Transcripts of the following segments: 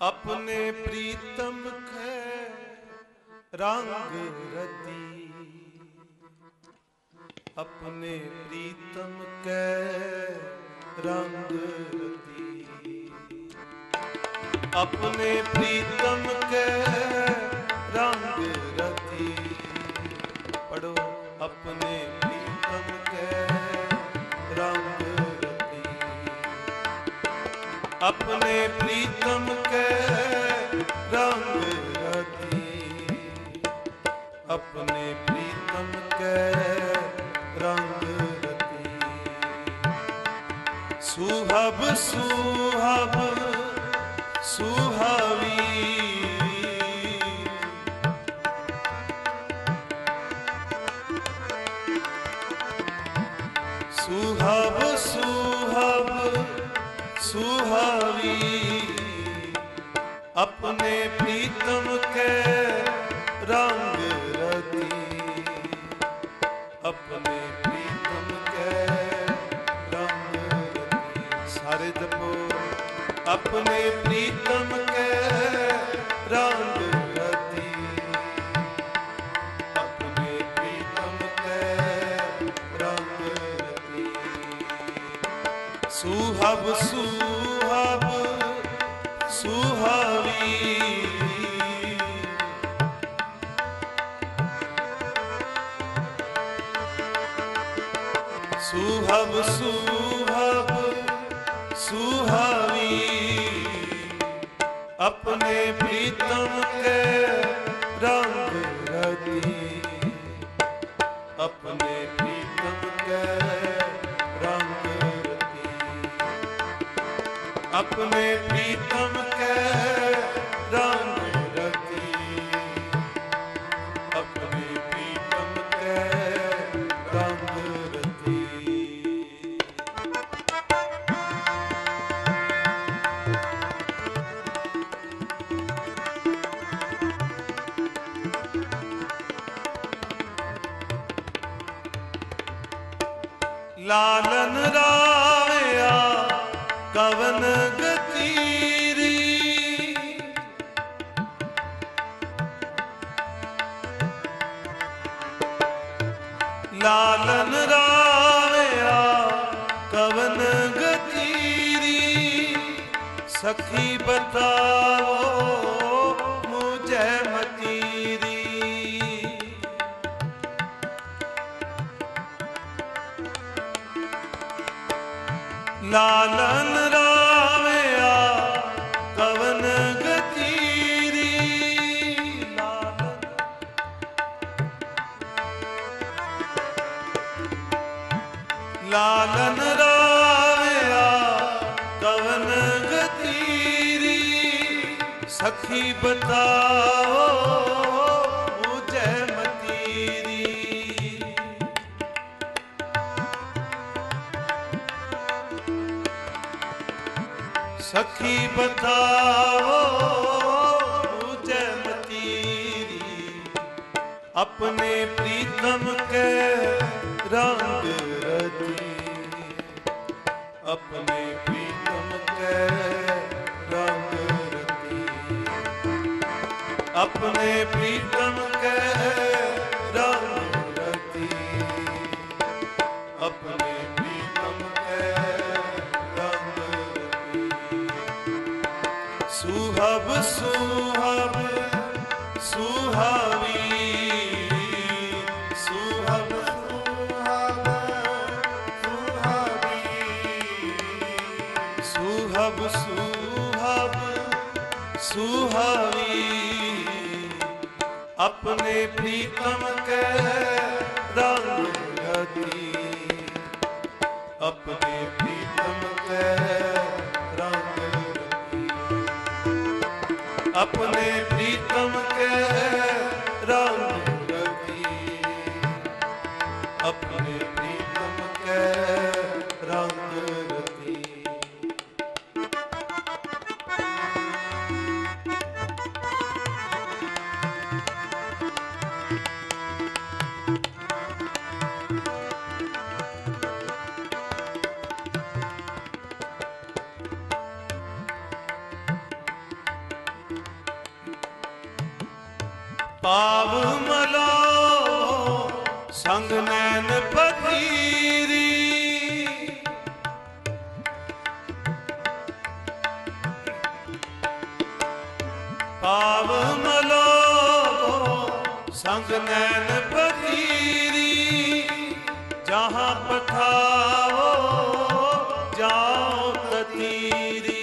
अपने प्रीतम खे रंग रती, अपने प्रीतम के रंग रती, अपने प्रीतम के रंग रती। पढ़ो, अपने प्रीतम के रंग रती, अपने प्रीतम के रंग रती, अपने प्रीतम के रंग रती। सुहब सुहब सुहावी, सुहब सुहब सुहावी, अपने प्रीतम के रंग रती, अपने प्रीतम के रंग रती। सारे जपो, अपने प्रीतम के रंग रती, अपने प्रीतम के रंग रती। सुहब सुहब सुहावी, सुहब सुहब सुहावी, अपने प्रीतम के रंग रती, अपने प्रीतम के रंग रती, अपने प्रीतम के रंग रती, अपने प्रीतम के रंग रती। लालन राया कवन गतीरी, लालन राया कवन गतीरी, सखी बताओ मुझे मतीरी। लालन राया कवन गतीरी, लालन राया कवन गतीरी, सखी बताओ मुझे मतीरी। सखी बताओ मुझे मतीरी, अपने प्रीतम के रंग रती, अपने प्रीतम के रंग रती, अपने प्रीतम के रंग रती, अपने प्रीतम के रंग रती। सुहब सुहब सुहावी, सुहब सुहब सुहावी, सुहब सुहब सुहावी, अपने प्रीतम के रंग रती, अपने प्रीतम के रंग रती, अपने प्रीतम के रंग रती, अपने प्रीतम के रंग रती। पाव मलो संग नैन पतीरी, पाव मलो संग नैन पतीरी, जहाँ पठाओ जाओ ततीरी।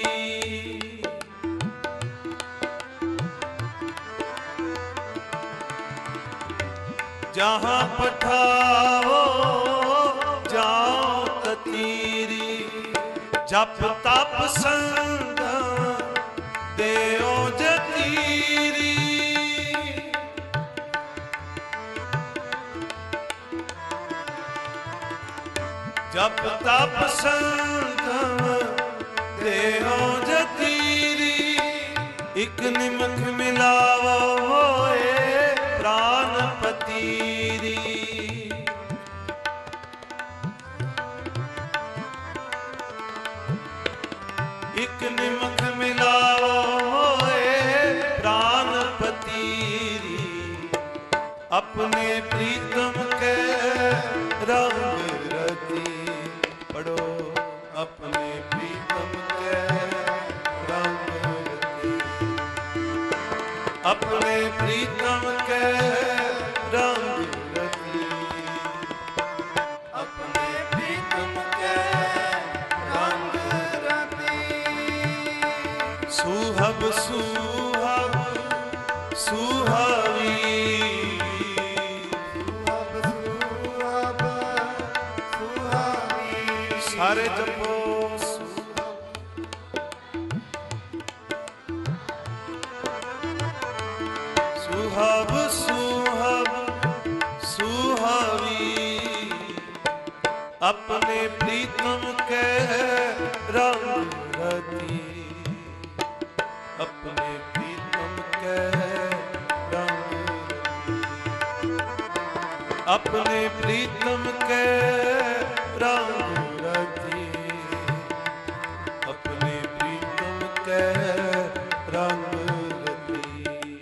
जहाँ पठाओ जाओ ततीरी, जप तप संग देओ जतीरी। जप तप संग देओ जतीरी, इक निमख मिलावो होए प्राण पतीरी। इक निमख मिलावो होए प्राण पतीरी, अपने प्रीतम के रंग रती। पढ़ो अपने प्रीतम के रंग रती, अपने प्रीतम के रंग रती, अपने प्रीतम के रंग रती। सुहब सुहब सुहावी, सुहब सुहब सुहावी। सारे जपो सुहब सुहब सुहावी, अपने प्रीतम के रंग रती। अपने प्रीतम के रंग रती, अपने प्रीतम के रंग रती, अपने प्रीतम के रंग रती।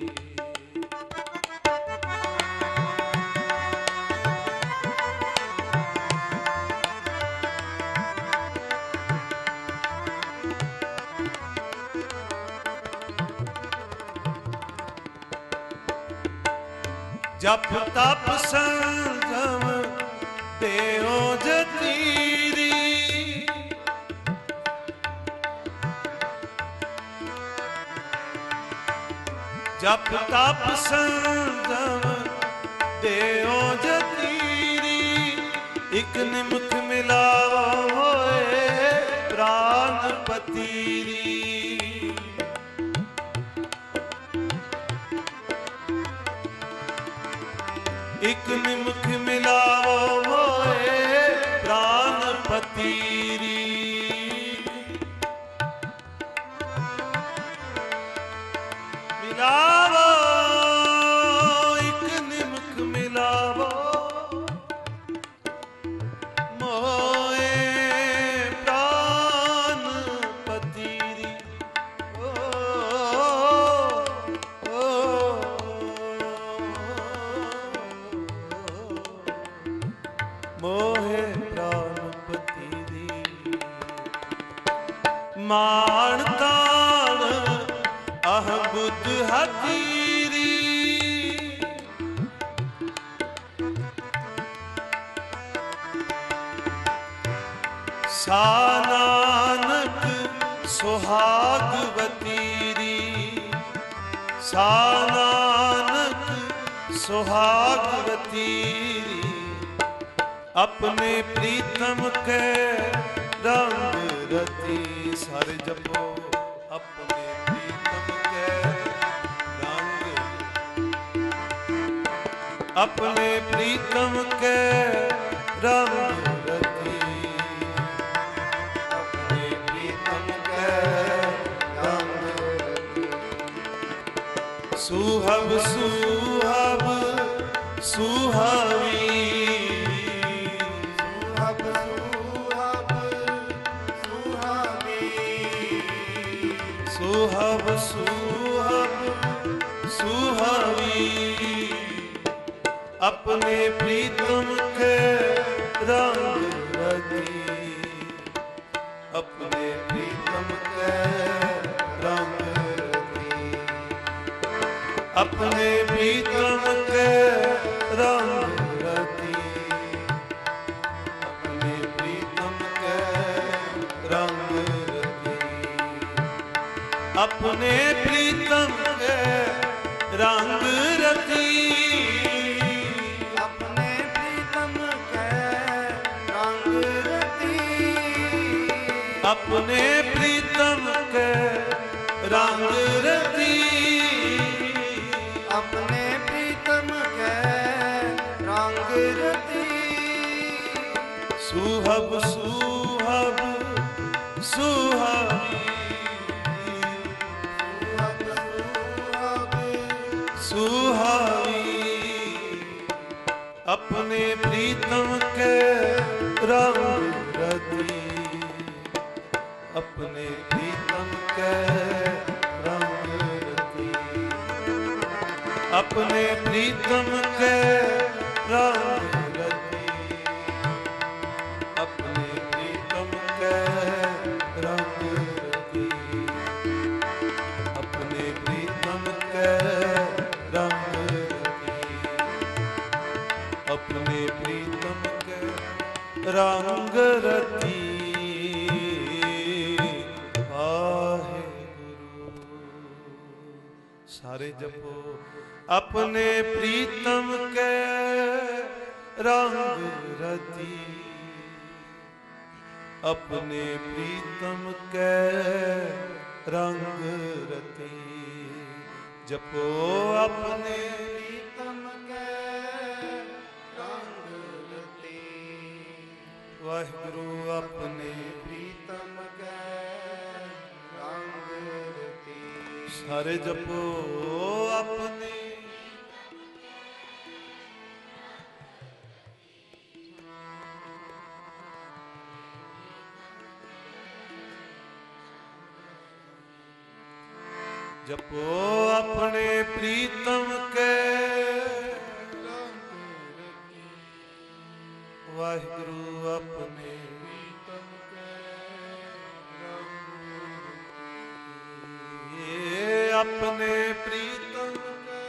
जप तप संगम देओ जतीरी, जप तप संगम देओ जतीरी, इक निमख मिलावो होए प्राण पतीरी। इक निमख मिलावो होए प्राण पतीरी। मिलावो इक निमख मिलावो मोए प्राण पतीरी। मोहे प्राणपति दी। मान तान अहम बुद्ध हतीरी, सा नानक सुहागवतीरी, सा नानक सुहागवतीरी। अपने प्रीतम के रंग रती। सारे जपो अपने प्रीतम के रंग, अपने प्रीतम के रंग रती, अपने प्रीतम के रंग रती। सुहब सुहब सुहावी, सुहब सुहब सुहावी। अपने प्रीतम के रंग रती, अपने प्रीतम के रंग रती, अपने प्रीतम के रंग रती, अपने प्रीतम के रंग रती, अपने प्रीतम के रंग रती, अपने प्रीतम के रंग रती, अपने प्रीतम के रंग रती, अपने प्रीतम के रंग रती, सुहब सुहब सुहावी, सुहावी, अपने प्रीतम के रंग रती, अपने प्रीतम के रंग रती, अपने प्रीतम के रंग रती, अपने प्रीतम के रंग रती, अपने प्रीतम के रंग रती, अपने प्रीतम के रंग रती। सारे जपो अपने प्रीतम के रंग रती, अपने प्रीतम के रंग रती, जपो अपने प्रीतम के रंग रती, वाहिगुरु अपने प्रीतम के रंग रती, सारे जपो अपने जपो अपने प्रीतम के वाहिगुरु अपने प्रीतम के ये अपने प्रीतम के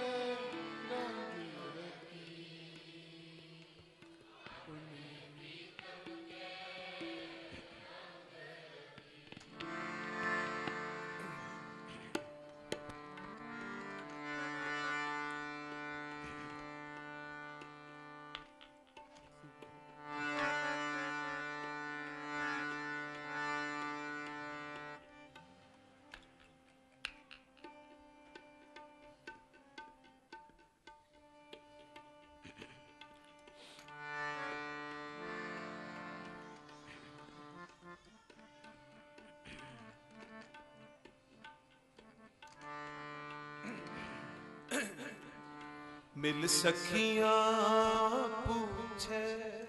मिल सखियां पूछे,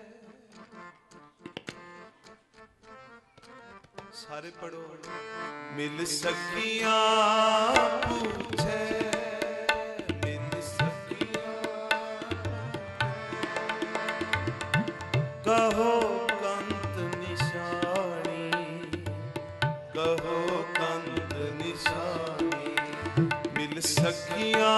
सारे पढ़ो, मिल सखियां पूछे, मिल सखियां कहो कंत निशानी, कहो कंत निशानी, मिल सखियां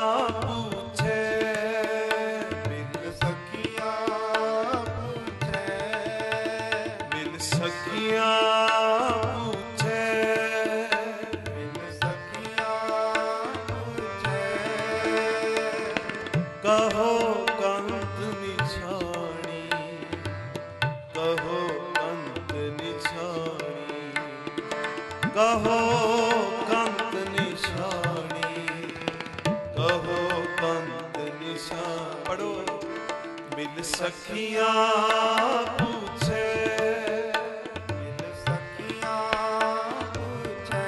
कहो कंत निछाणी, कहो कंत निछाणी, कहो कंत निछाणी, कहो कंत निछाणी, पढ़ो, मिल सखियां पूछे, मिल सखियां पूछे,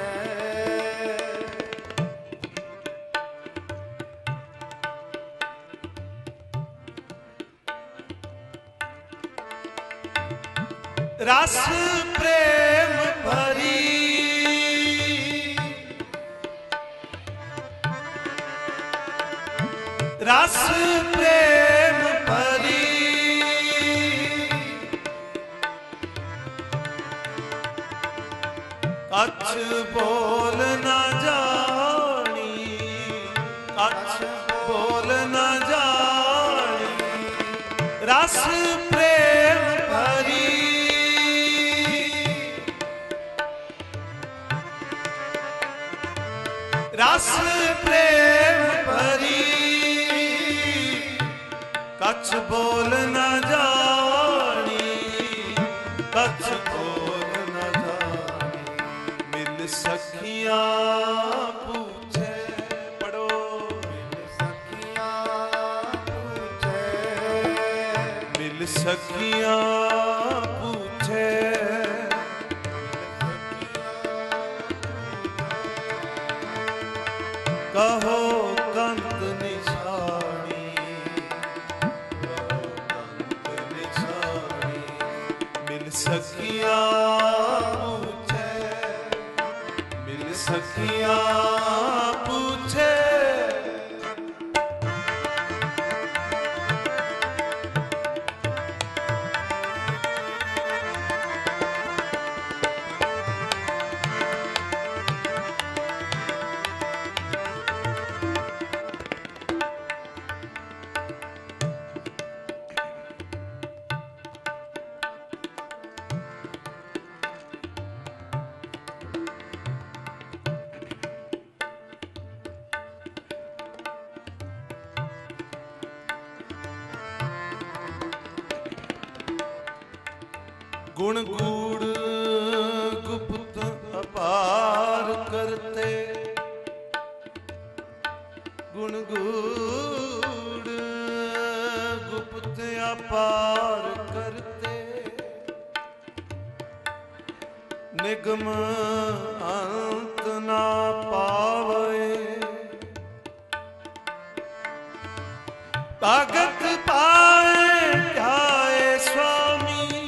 रस प्रेम भरी, रस प्रेम बोल न जानी, कछ बोल न जानी, रस प्रेम भरी, रस प्रेम भरी, कछ बोल न जानी, कछ बोल न जानी, मिल सखियां पूछे, पढ़ो मिल सखियां पूछे, मिल सखियां पूछे, कहो कंत निछानी, कहो कंत निछानी, मिल सखियां पूछे, मिल सखियां पूछे, गुण गूढ़ गुप्त अपार करते, गुण गूढ़ गुप्त अपार करते, निगम अंत ना पावे, भगत पाए ध्याए स्वामी,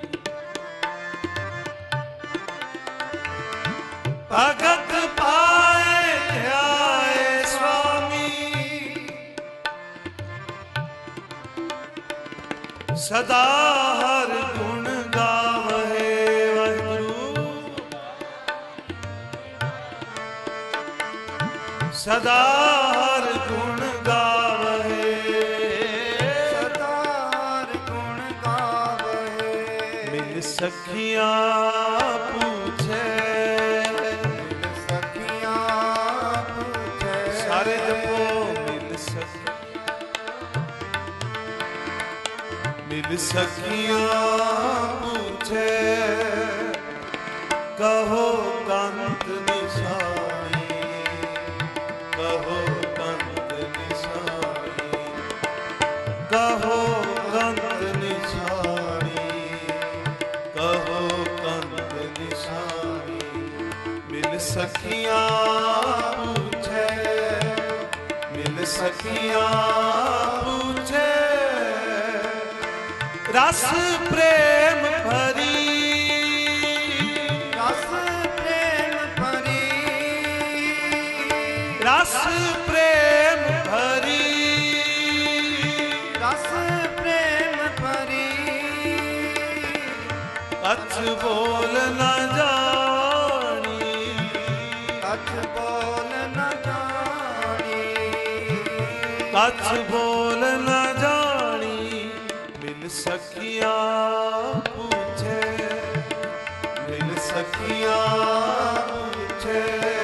भगत पाए ध्याए स्वामी, सदा हर गुण गावहे वाहिगुरु, सदा हर गुण गावहे, सदा हर गुण गावहे, मिल सखियां पूछे, मिल सखियां पूछे, सारे जपो मिल सखियां, मिल सखियां पूछे, कहो कंत निशानी, कहो कंत निशानी, कहो कंत निशानी, कहो कंत निशानी, मिल सखियां पूछे, मिल सखियां पूछे, रस प्रेम भरी, रस प्रेम भरी, रस प्रेम भरी, रस प्रेम भरी, कछ बोल न जानी, कछ बोल न जानी, कछ बोल न जानी, मिल सखियां पूछे, मिल सखियां पूछे,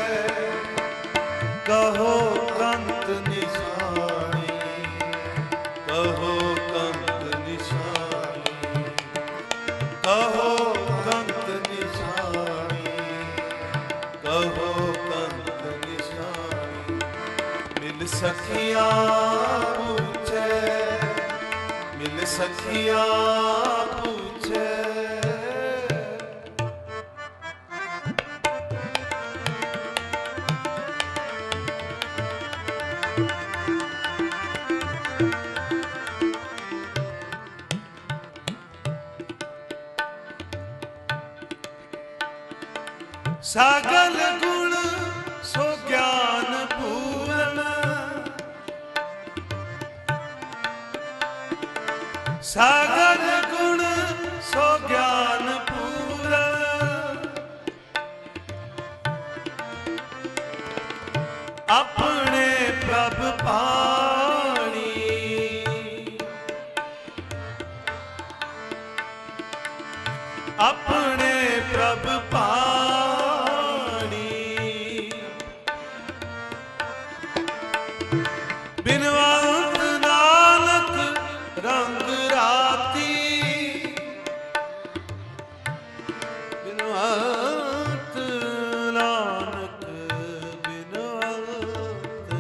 कहो कंत निशानी, कहो कंत निशानी, कहो कंत निशानी, कहो कंत निशानी, मिल सखियां पूछे, मिल सखियां पूछे, सागल गुण सो ज्ञान पूरन, सागर गुण सो ज्ञान पूरन, अपने प्रभ पाणी अपने प्रभ पाणी बिनवंत नानक रंग राती बिनवंत नानक बिनवंत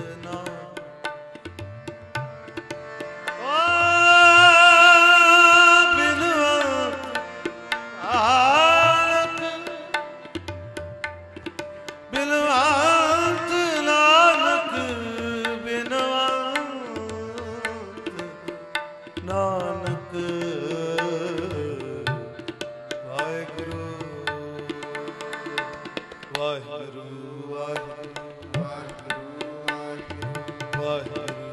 नानक नानक वाहिगुरु वाहिगुरु वाहिगुरु वाहिगुरु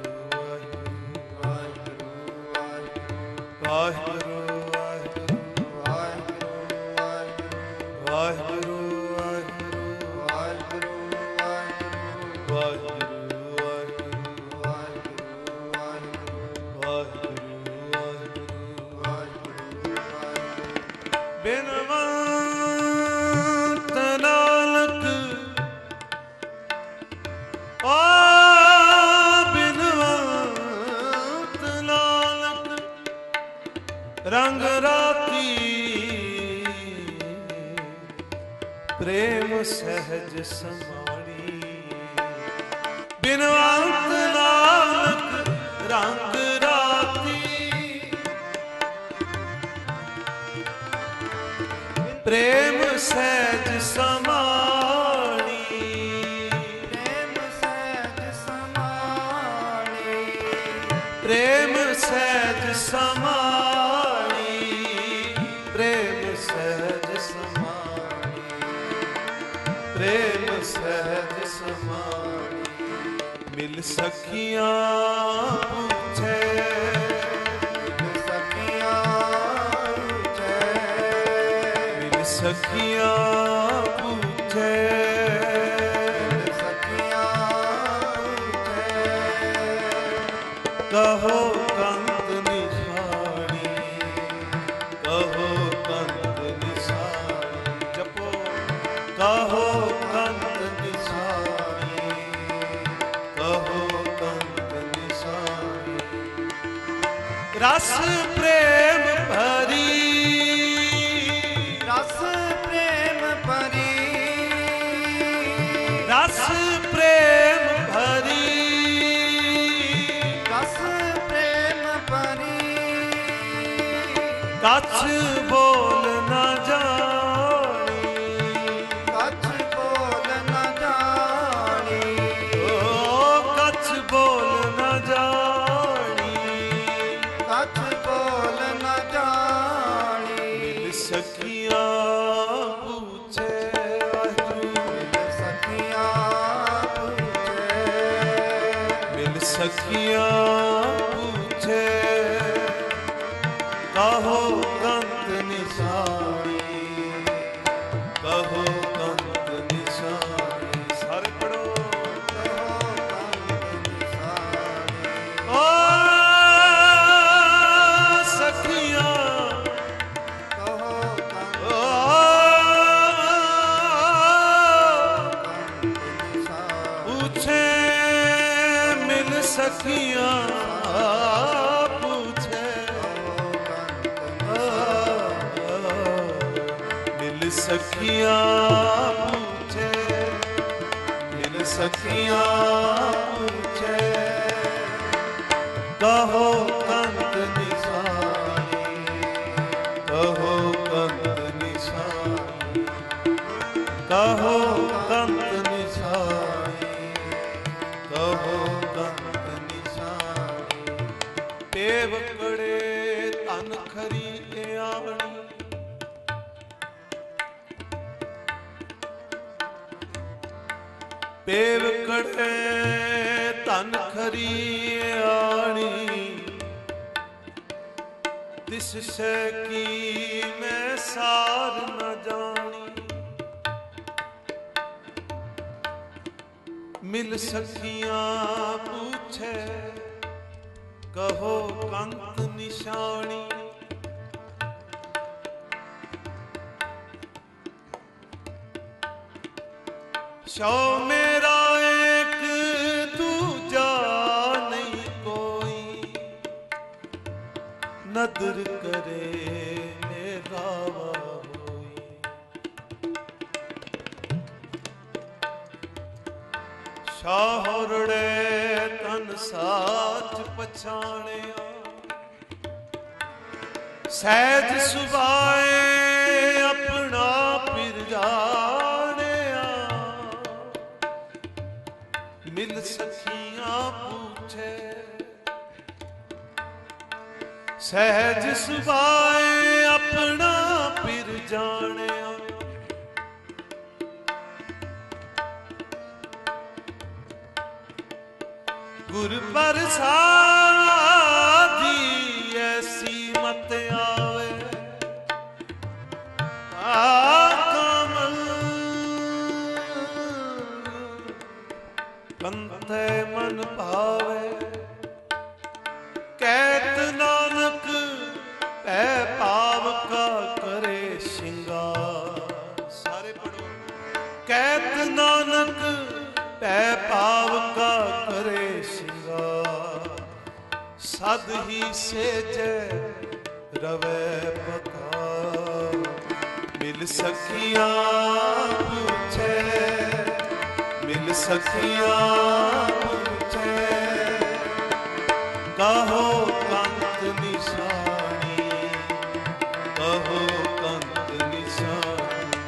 वाहिगुरु वाहिगुरु बिनवंत नानक ओ बिनवंत नानक रंग राती प्रेम सहज समाणी बिनवंत नानक रंग राती प्रेम सहज समाणी प्रेम सहज समाणी प्रेम सहज समाणी प्रेम सहज समाणी प्रेम सहज समाणी मिल सखियां पूछे सखियां पूछे कहो कंत निशानी कहो कंत निशानी जपो कहो कंत निशानी कहो कंत निशानी रस प्रेम भरी रस प्रेम भरी रस प्रेम भरी रस प्रेम भरी कछ बोल न जानी कछ बोल न जानी ओ कछ बोल न जानी कछ बोल न जानी मिल सखियां पूछे वाहिगुरु सखियां पूछे मिल सखियां पूछे कहो कंत निशानी कहो कंत निशानी सारे पढ़ो ओ सखियां ओ पूछे मिल सखियां पूछे मिल सखियां पूछे मिल सखियां पूछे कहो कंत निशानी कहो कंत निशानी कहो कंत निशानी कहो कंत निशानी पेव कड़े तन खरी आवणी पेव कड़े तन खरी आणी तिस से की मैं सार न जानी मिल सखियां पूछे कहो कंत निशानी। शौ मेरा एक दूजा नहीं कोई, नदर करे मेरा होई। शाहरड़े तन साच पछाणिया, सहज सुभाए अपना पिर जाणिया। मिल सखियां पूछे सहज सुभाए अपना पिर जाणिया। गुर प्रसादी ऐसी मत आवे, कमल कंते मन भावे। कहत नानक पै पाव का करे श्रृंगार। सारे पढ़ो। कहत नानक पै पाव का करे श्रृंगार। सद ही सेजे रवे पता, मिल सखियां पूछे मिल सखियां पूछे कहो कंत निशानी। कहो कंत निशानी,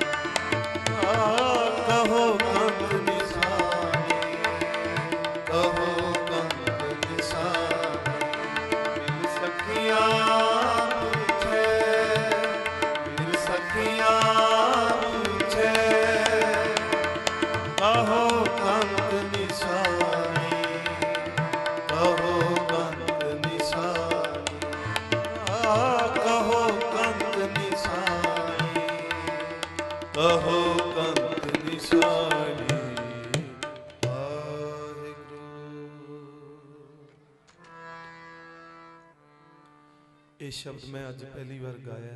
कहो कंत निशानी, कहो कंत निशानी। मिल सखियां पूछे मिल सखियां पूछे कहो कंत निशानी। कहो कंत निशानी, कहो कंत निशानी, कहो कंत निशानी। ये शब्द मैं अज पहली बार गाया।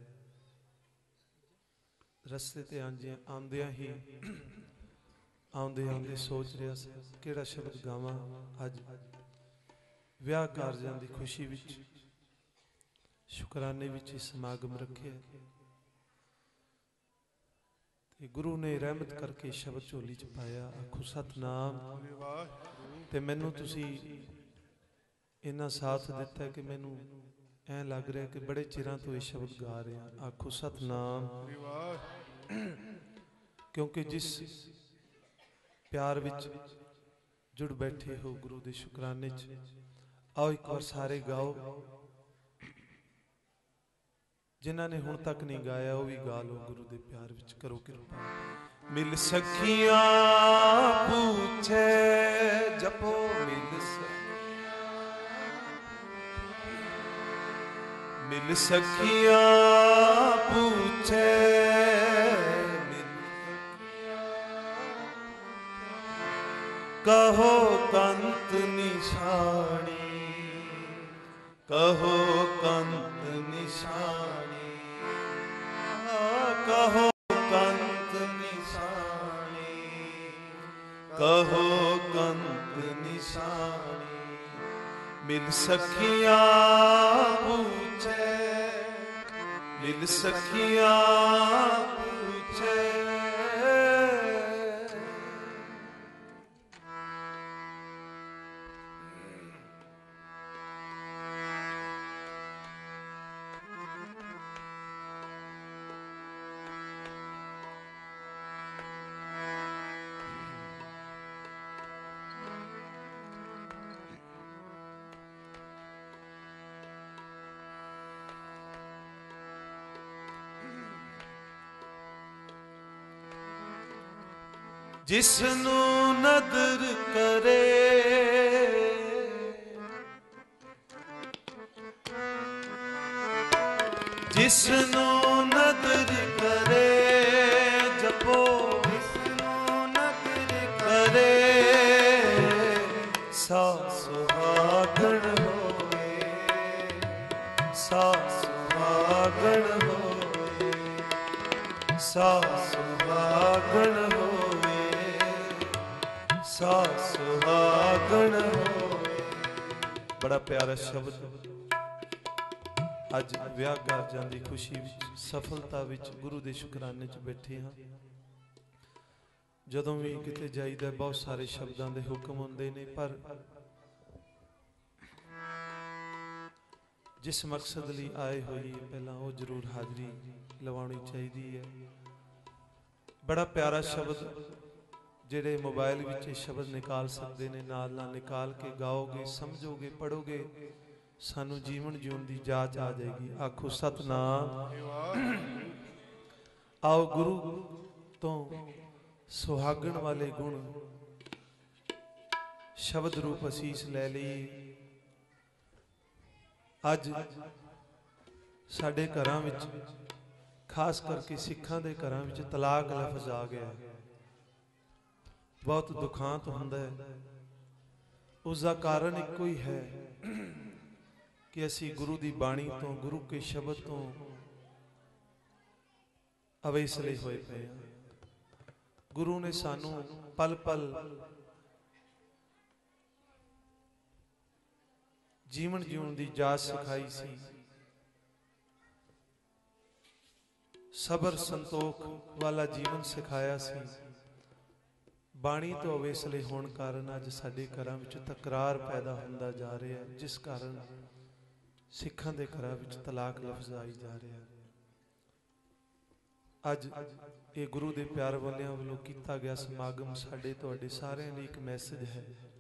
रस्ते ते आंदियां ही आउंदे आउंदे सोच रहा सी किहड़ा शब्द गावां। अज विआह कारजां दी खुशी विच शुकराने विच समागम रखे ते गुरु ने रहमत करके शब्द झोली च पाया। आखो सतनाम। ते मैनू तुसी इन्ना साथ दिता कि मैनू ऐ लग रहा कि बड़े चिरां तो ये शब्द गा रहे हैं। आखो सतनाम। क्योंकि जिस प्यार विच जुड़ बैठे हो गुरु दे शुकराने च, आओ एक बार सारे गाओ। जिन्हां ने हुण तक नहीं गाया वो भी गा लो। गुरु दे प्यार विच करो कृपा। मिल सखियां पूछे जपो मिल सखियां पूछे कहो कंत निशानी। कहो कंत निशानी, कहो कंत निशानी, कहो कंत निशानी। मिल सखियां पूछे मिल सखियां पूछे जिसनू नदर करे जिसनू नदर करे जपो जिसनू नदर करे सा सुहागण होए, सा सुहागण होए, सा सुहागण होए, सा सुहागण होए। बड़ा प्यारा शब्द। ਅੱਜ ਵਿਆਹ ਕਾਰਜਾਂ ਦੀ ਖੁਸ਼ੀ ਵਿੱਚ, ਸਫਲਤਾ ਵਿੱਚ ਗੁਰੂ ਦੇ ਸ਼ੁਕਰਾਨੇ 'ਚ ਬੈਠੇ ਹਾਂ। ਜਦੋਂ ਵੀ ਕਿਤੇ ਜਾਈਦਾ ਬਹੁਤ ਸਾਰੇ ਸ਼ਬਦਾਂ ਦੇ ਹੁਕਮ ਹੁੰਦੇ ਨੇ, ਪਰ ਜਿਸ ਮਕਸਦ ਲਈ ਆਏ ਹੋਈਏ ਪਹਿਲਾਂ ਉਹ ਜ਼ਰੂਰ ਹਾਜ਼ਰੀ ਲਵਾਉਣੀ ਚਾਹੀਦੀ ਹੈ। ਬੜਾ ਪਿਆਰਾ ਸ਼ਬਦ, ਜਿਹੜੇ ਮੋਬਾਈਲ ਵਿੱਚ ਇਹ ਸ਼ਬਦ ਨਿਕਾਲ ਸਕਦੇ ਨੇ, ਨਾਲ ਨਾਲ ਨਿਕਾਲ ਕੇ ਗਾਓਗੇ, ਸਮਝੋਗੇ, ਪੜੋਗੇ, ਸਾਨੂੰ ਜੀਵਨ ਜਿਉਣ ਦੀ ਜਾਚ ਆ ਜਾਏਗੀ। ਆਖੋ ਸਤਨਾਮ। ਆਓ ਗੁਰੂ ਤੋਂ ਸੁਹਾਗਣ ਵਾਲੇ ਗੁਣ ਸ਼ਬਦ ਰੂਪ ਅਸੀਸ ਲੈ ਲਈਏ। ਅੱਜ ਸਾਡੇ ਘਰਾਂ ਵਿੱਚ, ਖਾਸ ਕਰਕੇ ਸਿੱਖਾਂ ਦੇ ਘਰਾਂ ਵਿੱਚ ਤਲਾਕ ਲਫ਼ਜ਼ ਆ ਗਿਆ। ਬਹੁਤ ਦੁਖਾਂਤ ਹੁੰਦਾ ਹੈ। ਉਸ ਦਾ ਕਾਰਨ ਇੱਕੋ ਹੀ ਹੈ ਕਿ ਅਸੀਂ ਗੁਰੂ ਦੀ ਬਾਣੀ ਤੋਂ, ਗੁਰੂ ਕੇ ਸ਼ਬਦ ਤੋਂ ਅਵੇਸਲੇ ਹੋਏ ਪਏ ਹਾਂ। ਗੁਰੂ ਨੇ ਸਾਨੂੰ ਪਲ ਪਲ ਜੀਵਨ ਜਿਉਣ ਦੀ ਜਾਚ ਸਿਖਾਈ ਸੀ। ਸਬਰ ਸੰਤੋਖ ਵਾਲਾ ਜੀਵਨ ਸਿਖਾਇਆ ਸੀ। ਬਾਣੀ ਤੋਂ ਅਵੇਸਲੇ ਹੋਣ ਕਾਰਨ ਅੱਜ ਸਾਡੇ ਘਰਾਂ ਵਿੱਚ ਤਕਰਾਰ ਪੈਦਾ ਹੁੰਦਾ ਜਾ ਰਿਹਾ, ਜਿਸ ਕਾਰਨ ਸਿੱਖਾਂ ਦੇ ਘਰਾਂ ਵਿੱਚ ਤਲਾਕ ਲਫ਼ਜ਼ ਆਈ ਜਾ ਰਿਹਾ। ਅੱਜ ਇਹ ਗੁਰੂ ਦੇ ਪਿਆਰ ਵਾਲਿਆਂ ਵੱਲੋਂ ਕੀਤਾ ਗਿਆ ਸਮਾਗਮ ਸਾਡੇ ਤੁਹਾਡੇ ਸਾਰਿਆਂ ਲਈ ਇੱਕ ਮੈਸੇਜ ਹੈ।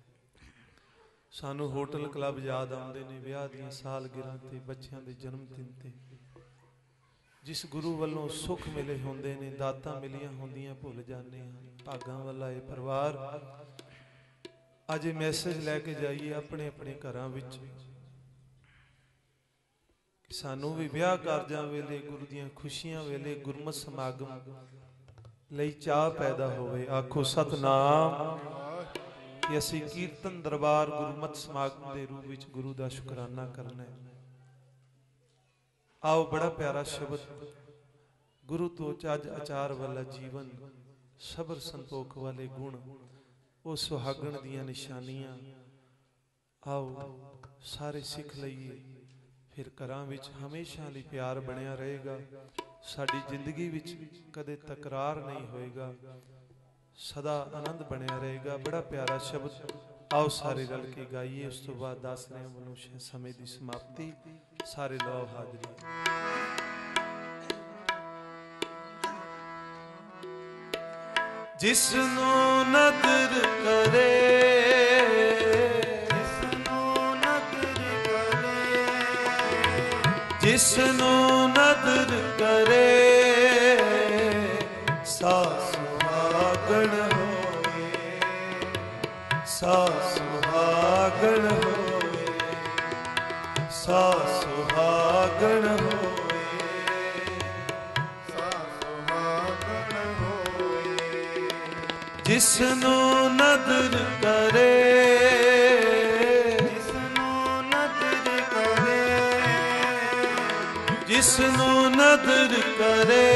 ਸਾਨੂੰ ਹੋਟਲ ਕਲੱਬ ਯਾਦ ਆਉਂਦੇ ਨੇ, ਵਿਆਹ ਦੀਆਂ ਸਾਲਗਿਰਾਂ ਤੇ, ਬੱਚਿਆਂ ਦੇ ਜਨਮ ਦਿਨ ਤੇ। ਜਿਸ ਗੁਰੂ ਵੱਲੋਂ ਸੁੱਖ ਮਿਲੇ ਹੁੰਦੇ ਨੇ, ਦਾਤਾਂ ਮਿਲੀਆਂ ਹੁੰਦੀਆਂ, ਭੁੱਲ ਜਾਂਦੇ ਹਾਂ। ਭਾਗਾਂ ਵਾਲਾ ਇਹ ਪਰਿਵਾਰ। ਅੱਜ ਇਹ ਮੈਸੇਜ ਲੈ ਕੇ ਜਾਈਏ ਆਪਣੇ ਆਪਣੇ ਘਰਾਂ ਵਿੱਚ, ਕਿ ਸਾਨੂੰ ਵੀ ਵਿਆਹ ਕਾਰਜਾਂ ਵੇਲੇ, ਗੁਰੂ ਦੀਆਂ ਖੁਸ਼ੀਆਂ ਵੇਲੇ, ਗੁਰਮਤਿ ਸਮਾਗਮ ਲਈ ਚਾਹ ਪੈਦਾ ਹੋਵੇ। ਆਖੋ ਸਤਨਾਮ। ਕਿ ਅਸੀਂ ਕੀਰਤਨ ਦਰਬਾਰ ਗੁਰਮਤਿ ਸਮਾਗਮ ਦੇ ਰੂਪ ਵਿੱਚ ਗੁਰੂ ਦਾ ਸ਼ੁਕਰਾਨਾ ਕਰਨਾ ਹੈ। ਆਓ ਬੜਾ ਪਿਆਰਾ ਸ਼ਬਦ, ਗੁਰੂ ਤੋਂ ਚੱਜ ਆਚਾਰ ਵਾਲਾ ਜੀਵਨ, ਸਬਰ ਸੰਤੋਖ ਵਾਲੇ ਗੁਣ, ਉਹ ਸੁਹਾਗਣ ਦੀਆਂ ਨਿਸ਼ਾਨੀਆਂ, ਆਓ ਸਾਰੇ ਸਿੱਖ ਲਈਏ। ਫਿਰ ਘਰਾਂ ਵਿੱਚ ਹਮੇਸ਼ਾ ਲਈ ਪਿਆਰ ਬਣਿਆ ਰਹੇਗਾ। ਸਾਡੀ ਜ਼ਿੰਦਗੀ ਵਿੱਚ ਕਦੇ ਤਕਰਾਰ ਨਹੀਂ ਹੋਏਗਾ, ਸਦਾ ਆਨੰਦ ਬਣਿਆ ਰਹੇਗਾ। ਬੜਾ ਪਿਆਰਾ ਸ਼ਬਦ। ਆਓ ਸਾਰੇ ਰਲ ਕੇ ਗਾਈਏ। ਉਸ ਤੋਂ ਬਾਅਦ ਦੱਸ ਰਹੇ ਵੱਲੋਂ ਸਮੇਂ ਦੀ ਸਮਾਪਤੀ। ਸਾਰੇ ਲਓ ਹਾਜ਼ਰੀ। ਜਿਸ ਨੂੰ ਨਦਰ ਕਰੇ, ਜਿਸ ਨੂੰ ਨਦਰ ਕਰੇ, ਸਾ ਸੁਹਾਗਣ ਹੋਏ, ਸਾ ਸੁਹਾਗਣ ਹੋਏ, ਸਾ ਸੁਹਾਗਣ ਹੋਏ, ਸਾ ਸੁਹਾਗਣ ਹੋਏ। ਜਿਸ ਨੂੰ ਨਦਰ ਕਰੇ, ਜਿਸ ਨੂੰ ਨਦਰ ਕਰੇ,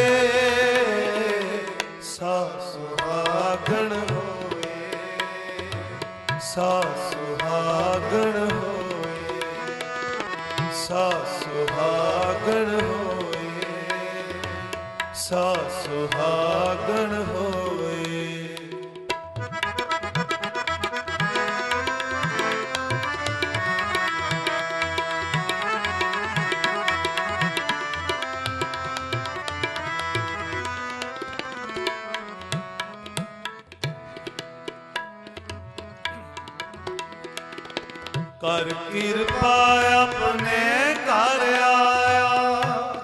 ਸਾ ਸੁਹਾਗਣ ਹੋਏ, ਸਾ ਸੁਹਾਗਣ ਹੋਏ, ਸਾ ਸੁਹਾਗਣ ਹੋਏ, ਸਾ ਸੁਹਾਗਣ ਹੋਏ। ਕਰ ਕਿਰਪਾ ਆਪਣੇ ਘਰ ਆਇਆ,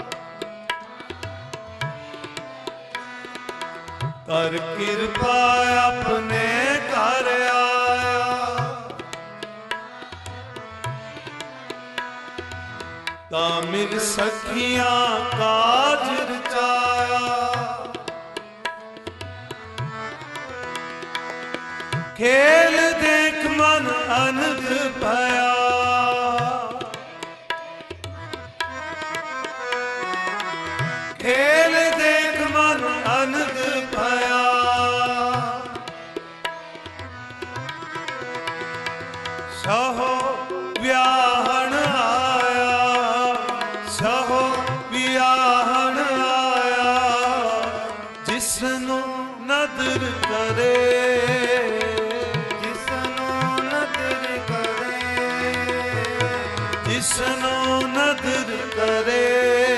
ਕਰ ਕਿਰਪਾ ਆਪਣੇ ਘਰ ਆਇਆ, ਤਾਂ ਮਿਲ ਸਖੀਆਂ ਕਾਜ ਰਚਾਇਆ। ਖੇਲ ਦੇਖ ਮਨ अनंद पाया। खेल देख मन अनंद पाया। सहो व्याहन आया, सहो व्याहन आया, जिसनु नदर करे, जिसनु नदर करे, जिसनु नदर करे,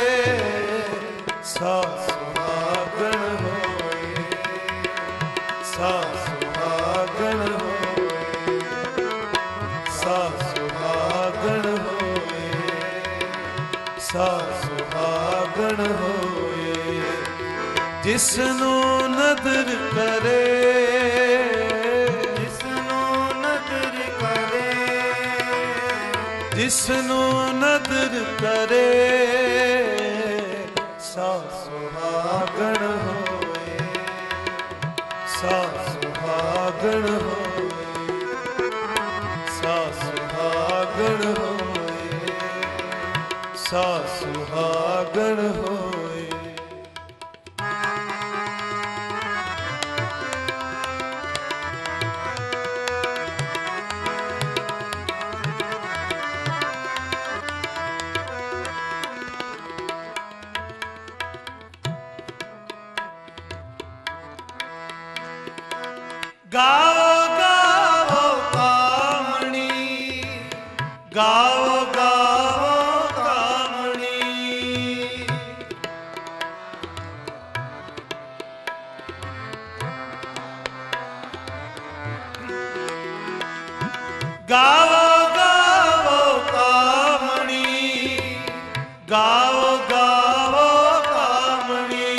सा सुहागन होए, सा सुहागन होए, सा सुहागन होए, सा सुहागन होए, जिसनु नदर करे, जिसनु नदर करे, जिसनु नदर करे, सा सुहागन होए, सा सुहागन होए, सा सुहागन होए, सा सुहागन होए। गाओ गाओ कामणी, गाओ गाओ कामणी, गाओ गाओ कामणी, गाओ गाओ कामणी,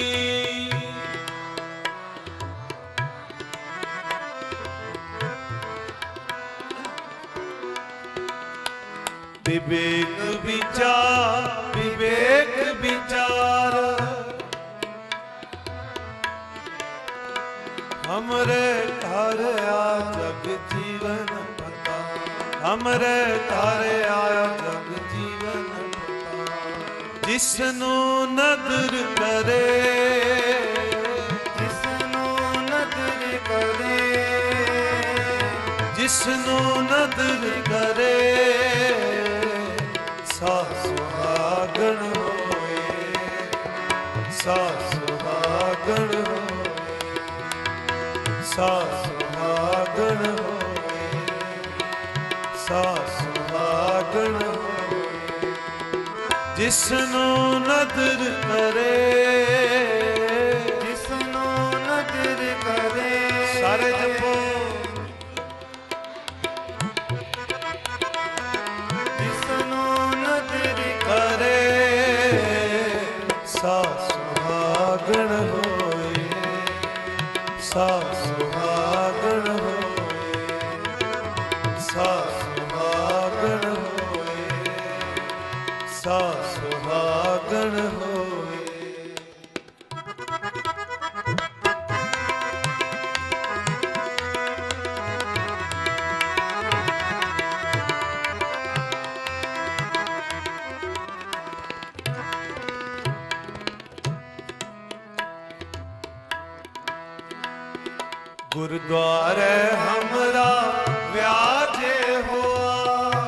विवेक विचार, विवेक विचार, हमरे घर आ जग जीवन पता, हमरे घर आया जग जीवन पता, जिसनु नदर करे, जिसनु नदर करे, जिसनु नदर करे, सा सुहागन होए, सा सुहागन होए, सा सुहागन होए, सा सुहागन होए, जिसनु नदर करे, जिसनु नदर करे, सारे जपो, जिसनु नदर करे, सा सुहागन होए, सा सुहागन होए, सा सुहागन होए, सा सुहागन होए। गुरुद्वारे हमरा व्याजे हुआ,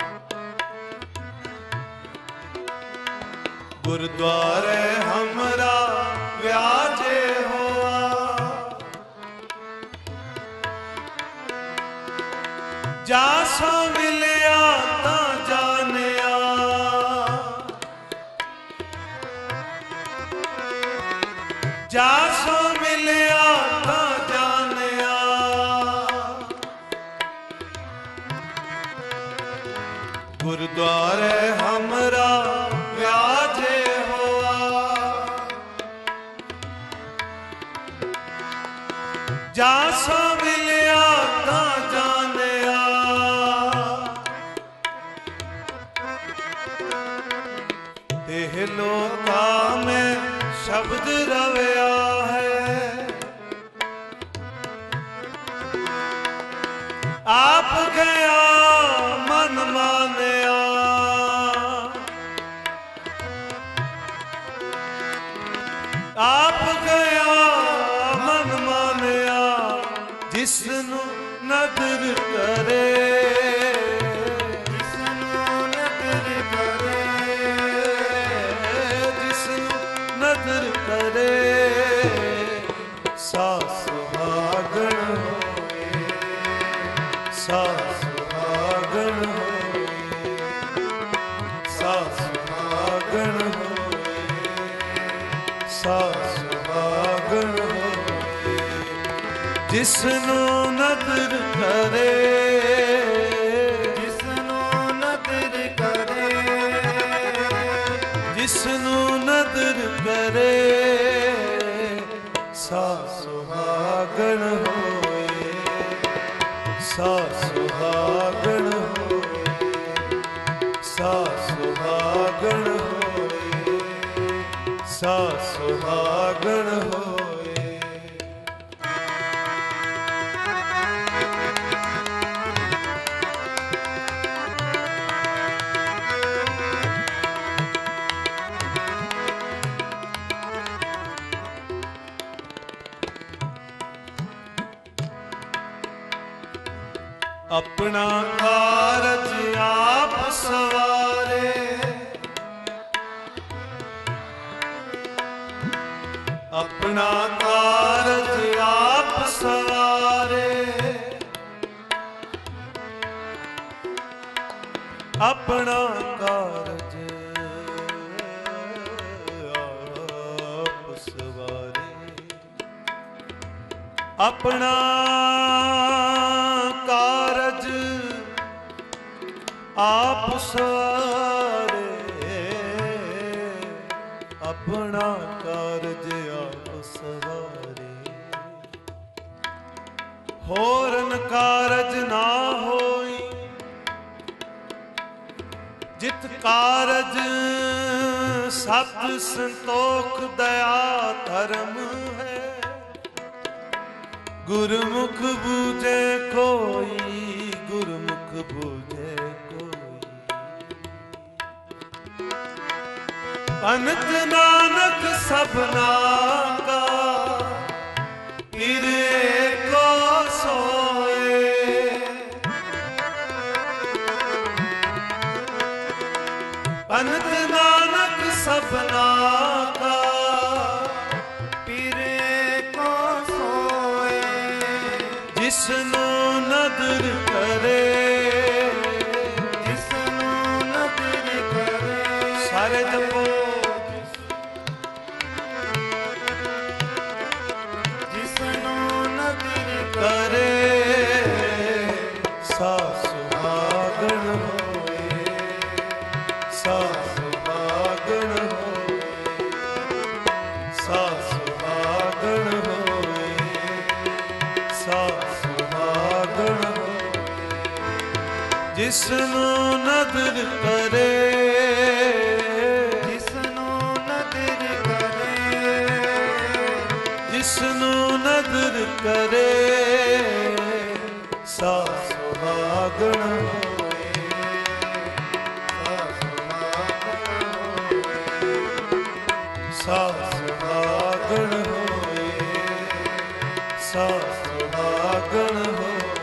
गुरुद्वारे हमरा व्याजे हुआ, जासो मिलिया ता जानिया, जासो मिलिया ता जानिया, गुरुद्वारे हमरा व्याजे हुआ, जासो मिलिया ता जानिया, देह लोका में शब्द रवया है, आप गया मन मानिया, आप गया मन मानिया, जिसनु नदर करे, ਜਿਸਨੂੰ ਨਦਰ ਕਰੇ, जिसनु नदर करे, सा सुहागण होए, सा सुहागण होए, सा सुहागण होए, सा सुहागण होए, जिसनु नदर करे, ਜਿਸਨੂੰ ਨਦਰ ਕਰੇ, जिसनु नदर करे, सा सुहागण होए, सा सुहागण होए, सा सुहागण होए, सा सुहागण होए। अपना कारज आप सवारे, अपना कारज आप सवारे, अपना कारज आप सवारे, अपना कारज आप सवारे, अपना कारज आप सवारे, होरन कारज ना होई, जित कारज सत संतोख दया धर्म है, गुरमुख बूझे कोई, गुरमुख बूझे कोई, अनंत नानक सबना का पीर एको सोए, अनंत नानक सबना का ਪੀਰ ਕੋ ਸੋਏ, जिसनु नदर करे, ਜਿਸਨੂੰ ਨਦਰ ਕਰੇ, सारे जपो, ਜਿਸਨੂੰ ਨਦਰ करे, सा सुहागण होए, सा सुहागण होए, सा सुहागण होए, सा सुहागण होए, जिसनु नदर करे, ਜਿਸਨੂੰ ਨਦਰ ਕਰੇ, जिसनु नदर करे, सा सुहागण होए, सा सुहागण होए, सा सुहागण होए,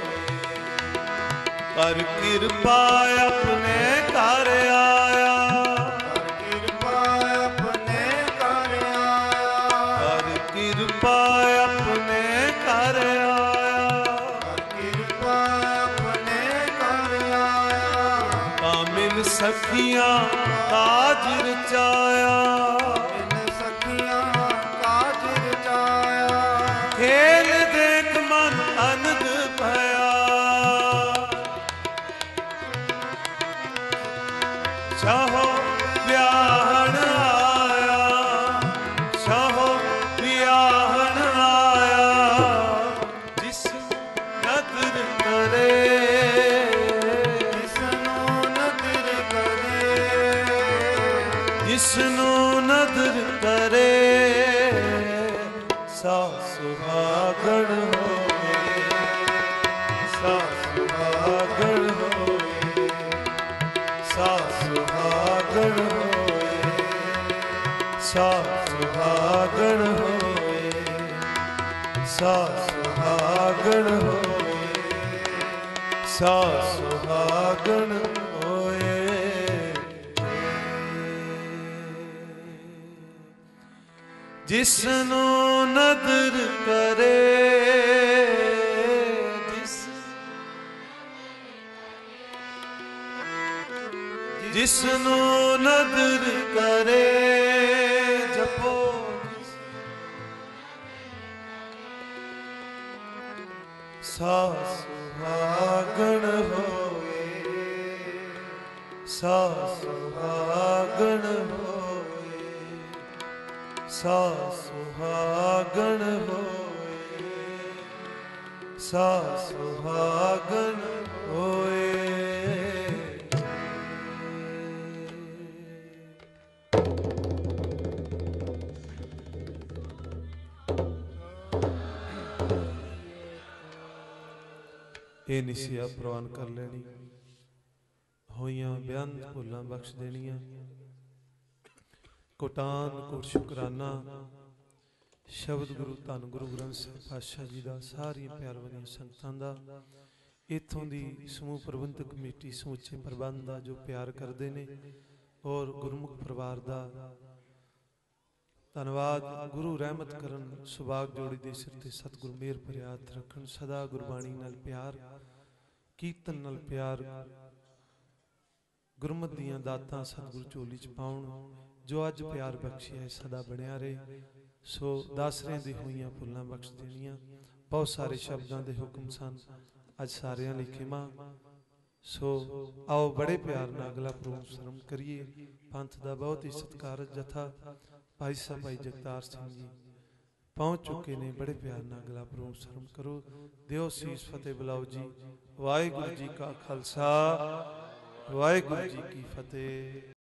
कर कृपा अपने घर आया, ਕਿਰਪਾ ਆਪਣੇ ਘਰ ਆਇਆ, कर कृपा अपने घर आया, ਕਿਰਪਾ ਆਪਣੇ ਘਰ ਆਇਆ, कामिल सखियां काज रचाया, ਇਨ ਸਖੀਆਂ ਕਾਜ ਰਚਾਇਆ, खेल देख मन आनंद भया, चाहो ब्याहन आया, चाहो ब्याहन आया, जिस नदर करे, ਜਿਸਨੂੰ ਨਦਰ ਕਰੇ, जिसनु नदर करे, सा सुहागण होए, ਸਾ ਸੁਹਾਗਣ ਹੋਏ, ਸਾ ਸੁਹਾਗਣ ਹੋਏ, ਸਾ ਸੁਹਾਗਣ ਹੋਏ, ਸਾ ਸੁਹਾਗਣ ਹੋਏ, ਸਾ ਸੁਹਾਗਣ ਹੋਏ। ਜਿਸਨੂੰ ਨਦਰ ਕਰੇ, ਜਿਸਨੂੰ ਨਦਰ ਕਰੇ, ਜਪੋ ਸਾ ਸੁਹਾਗਣ ਹੋਏ, ਸਾ ਸੁਹਾਗਣ ਹੋਏ, ਸਾ ਸੁਹਾਗਣ ਹੋਏ, ਸਾ ਸੁਹਾਗਣ ਹੋਏ। ਇਹ ਨਿਸਿਆ ਪ੍ਰਵਾਨ ਕਰ ਲੈਣੀ, ਹੋਈਆਂ ਬੇਅੰਤ ਭੁੱਲਾਂ ਬਖਸ਼ ਦੇਣੀਆਂ। ਕੋਟਾਨ ਕੋਟ ਸ਼ੁਕਰਾਨਾ ਸ਼ਬਦ ਗੁਰੂ ਧੰਨ ਗੁਰੂ ਗ੍ਰੰਥ ਸਾਹਿਬ ਪਾਤਸ਼ਾਹ ਜੀ ਦਾ, ਸਾਰੀਆਂ ਪਿਆਰ ਵਾਲੀਆਂ ਸੰਗਤਾਂ ਦਾ, ਇੱਥੋਂ ਦੀ ਸਮੂਹ ਪ੍ਰਬੰਧਕ ਕਮੇਟੀ ਸਮੁੱਚੇ ਪ੍ਰਬੰਧ ਦਾ ਜੋ ਪਿਆਰ ਕਰਦੇ ਨੇ, ਔਰ ਗੁਰਮੁਖ ਪਰਿਵਾਰ ਦਾ ਧੰਨਵਾਦ। ਗੁਰੂ ਰਹਿਮਤ ਕਰਨ, ਸੁਭਾਗ ਜੋੜੀ ਦੇ ਸਿਰ ਤੇ ਸਤਿਗੁਰੂ ਮਿਹਰ ਭਰਿਆ ਹੱਥ ਰੱਖਣ। ਸਦਾ ਗੁਰਬਾਣੀ ਨਾਲ ਪਿਆਰ, ਕੀਰਤਨ ਨਾਲ ਪਿਆਰ, ਗੁਰਮਤਿ ਦੀਆਂ ਦਾਤਾਂ ਸਤਿਗੁਰੂ ਝੋਲੀ ਚ ਪਾਉਣ। ਜੋ ਅੱਜ ਪਿਆਰ ਬਖਸ਼ਿਆ ਸਦਾ ਬਣਿਆ ਰਹੇ। ਸੋ ਦਾਸਰਿਆਂ ਦੀ ਹੋਈਆਂ ਭੁੱਲਾਂ ਬਖਸ਼ ਦੇਣੀਆਂ। ਬਹੁਤ ਸਾਰੇ ਸ਼ਬਦਾਂ ਦੇ ਹੁਕਮ ਸਨ, ਅੱਜ ਸਾਰਿਆਂ ਲਈ ਖਿਮਾ। ਸੋ ਆਓ ਬੜੇ ਪਿਆਰ ਨਾਲ ਅਗਲਾ ਪ੍ਰੋਗਰਾਮ ਸ਼ੁਰੂ ਕਰੀਏ। ਪੰਥ ਦਾ ਬਹੁਤ ਹੀ ਸਤਿਕਾਰਤ ਜਥਾ ਭਾਈ ਸਾਹਿਬ ਭਾਈ ਜਗਤਾਰ ਸਿੰਘ ਜੀ ਪਹੁੰਚ ਚੁੱਕੇ ਨੇ। ਬੜੇ ਪਿਆਰ ਨਾਲ ਅਗਲਾ ਪ੍ਰੋਗਰਾਮ ਸ਼ੁਰੂ ਕਰੋ। ਦਿਓ ਸੀਸ ਫਤਿਹ ਬੁਲਾਓ ਜੀ। ਵਾਹਿਗੁਰੂ ਜੀ ਕਾ ਖਾਲਸਾ, ਵਾਹਿਗੁਰੂ ਜੀ ਕੀ ਫਤਿਹ।